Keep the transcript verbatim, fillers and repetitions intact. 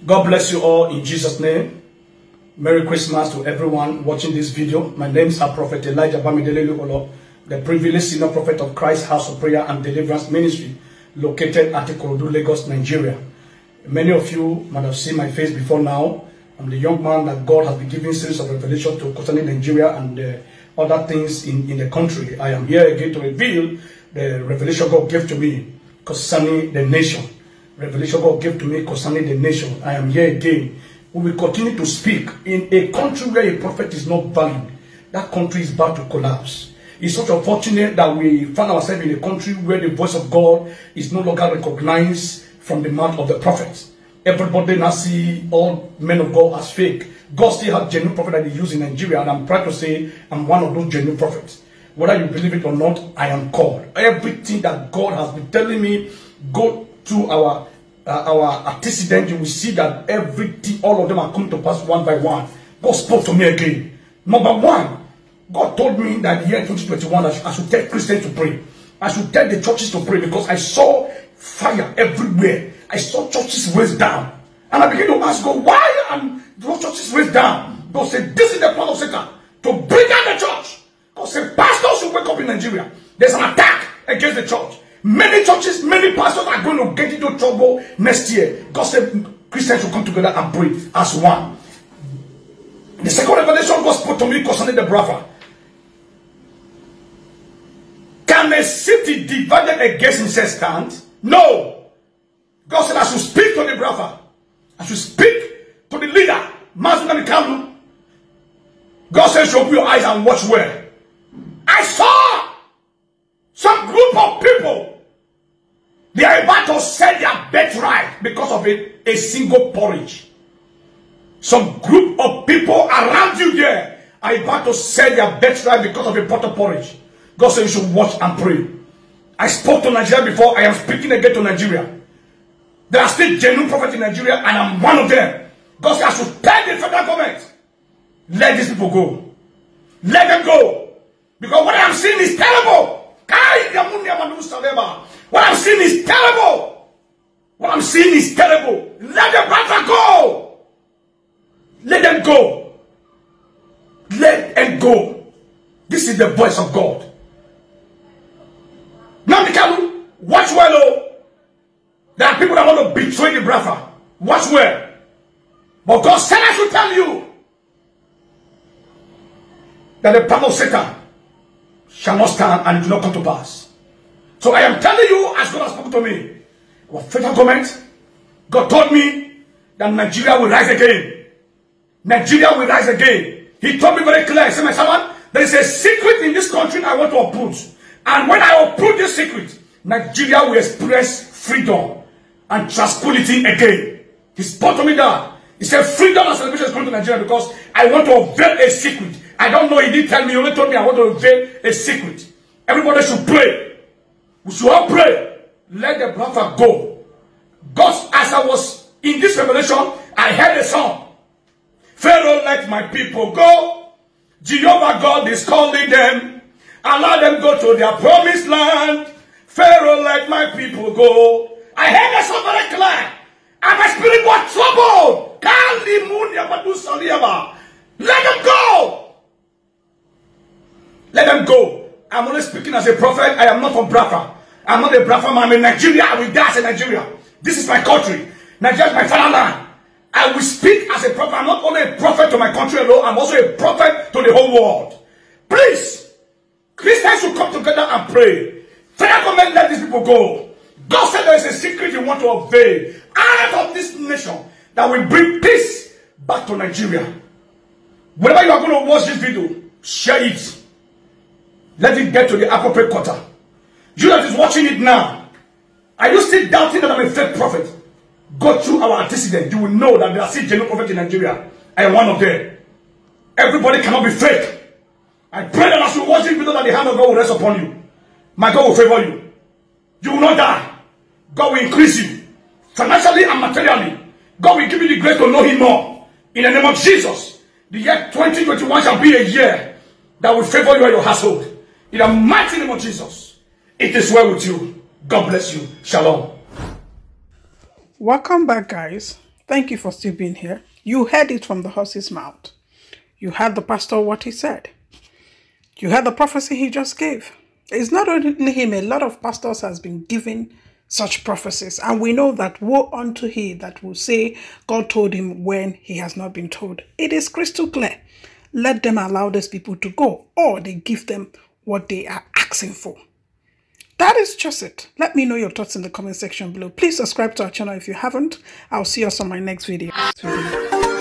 God bless you all in Jesus' name. Merry Christmas to everyone watching this video. My name is Prophet Elijah Bamidele Luolo, the privileged senior prophet of Christ House of Prayer and Deliverance Ministry, located at Ikorodu, Lagos, Nigeria. Many of you might have seen my face before now. I'm the young man that God has been giving series of revelation to concerning Nigeria and uh, other things in, in the country. I am here again to reveal the revelation God gave to me concerning the nation. Revelation God gave to me concerning the nation. I am here again. We will continue to speak in a country where a prophet is not valued. That country is about to collapse. It's such unfortunate that we find ourselves in a country where the voice of God is no longer recognized from the mouth of the prophets. Everybody now see all men of God as fake. God still has genuine prophets that he used in Nigeria, and I'm proud to say I'm one of those genuine prophets. Whether you believe it or not, I am called. Everything that God has been telling me, go to our uh, our antecedent, you will see that everything, all of them are coming to pass one by one. God spoke to me again. Number one, God told me that the year twenty twenty-one, I should, I should tell Christians to pray. I should tell the churches to pray because I saw fire everywhere. I saw churches raised down. And I began to ask God, why are those churches raised down? God said, this is the plan of Satan, to bring down the church. God said, pastors should wake up in Nigeria. There's an attack against the church. Many churches, many pastors are going to get into trouble next year. God said, Christians should come together and pray as one. The second revelation God spoke to me concerning the brother. Can a city divided against himself stand? No. God said I should speak to the brother. I should speak to the leader. God said, open your eyes and watch well. I saw some group of people. They are about to sell their birthright because of a, a single porridge. Some group of people around you there are about to sell their birthright because of a pot of porridge. God said you should watch and pray. I spoke to Nigeria before. I am speaking again to Nigeria. There are still genuine prophets in Nigeria, and I'm one of them. God said I should tell the federal government, let these people go. Let them go. Because what I'm seeing is terrible. What I'm seeing is terrible. What I'm seeing is terrible. Let the brother go. Let them go. Let them go. This is the voice of God. Now, Mikalu, watch well, oh. There are people that want to betray the brother. Watch well. But God said I should tell you that the plan of Satan shall not stand and it will not come to pass. So I am telling you, as God has spoken to me, our federal government, God told me that Nigeria will rise again. Nigeria will rise again. He told me very clear. He said, my servant, there is a secret in this country I want to uproot. And when I uproot this secret, Nigeria will express freedom and tranquility again. He spoke to me that. He said, freedom and celebration is coming to Nigeria because I want to unveil a secret. I don't know, he didn't tell me, he only told me I want to unveil a secret. Everybody should pray. We should all pray. Let the brother go. God, as I was in this revelation, I heard a song. Pharaoh, let my people go. Jehovah God is calling them. Allow them go to their promised land. Pharaoh, let my people go. I heard a song very clear. And my spirit was troubled. Let them go. Let them go. I'm only speaking as a prophet. I am not from Biafra. I'm not a Biafra man. I'm in Nigeria. I will die as a Nigeria. This is my country. Nigeria is my fatherland. I will speak as a prophet. I'm not only a prophet to my country alone. I'm also a prophet to the whole world. Please, Christians should come together and pray. Federal government, let these people go. God said there is a secret you want to unveil out of this nation that will bring peace back to Nigeria. Whenever you are going to watch this video, share it. Let it get to the appropriate quarter. You that is watching it now, are you still doubting that I'm a fake prophet? Go through our antecedent. You will know that there are still genuine prophets in Nigeria. I am one of them. Everybody cannot be fake. I pray that as you watch this video that the hand of God will rest upon you. My God will favor you. You will not die. God will increase you financially and materially. God will give you the grace to know him more. In the name of Jesus, the year twenty twenty-one shall be a year that will favor you and your household. In the mighty name of Jesus, it is well with you. God bless you. Shalom. Welcome back, guys. Thank you for still being here. You heard it from the horse's mouth. You heard the pastor what he said. You heard the prophecy he just gave. It's not only him, a lot of pastors has been giving such prophecies. And we know that woe unto he that will say God told him when he has not been told. It is crystal clear. Let them allow these people to go, or they give them what they are asking for. That is just it. Let me know your thoughts in the comment section below. Please subscribe to our channel if you haven't. I'll see us on my next video.